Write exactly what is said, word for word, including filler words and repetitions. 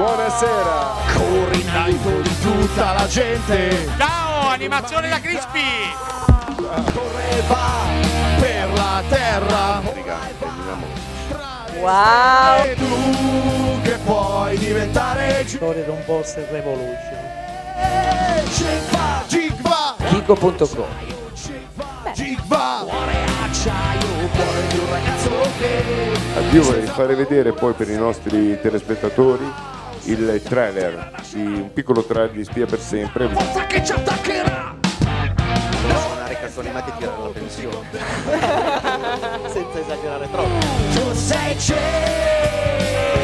Buonasera. Corri in alto di tutta la gente. Ciao, animazione da Crispy. Correva per la terra. Wow. E tu che puoi diventare Storia di un post revolution. Gigva, Gigva, Kiko punto com. Gigva. Cuore acciaio, cuore di un ragazzo che Io vorrei fare vedere poi per i nostri telespettatori il trailer, di, un piccolo trailer di Spia per sempre. forza che ci attaccherà. Suonare cartoni animati e tirare la pensione. Senza esagerare troppo. Tu sei cielo.